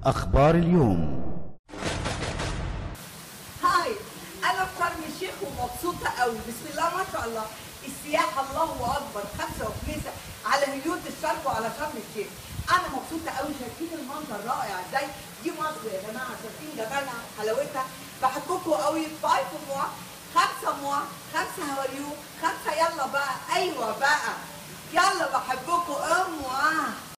أخبار اليوم. هاي، أنا في شرم الشيخ ومبسوطة قوي. بسم الله ما شاء الله، السياحة الله أكبر، 5 وكنيسة على هيوت الشرق وعلى شرم الشيخ. أنا مبسوطة قوي، شايفين المنظر رائع ازاي؟ دي مصر يا جماعة، شايفين جمالها حلاوتها. بحبكم قوي. 5 موا 5 موا 5 هوريو 5. يلا بقى، أيوه بقى، يلا بحبكم. موا.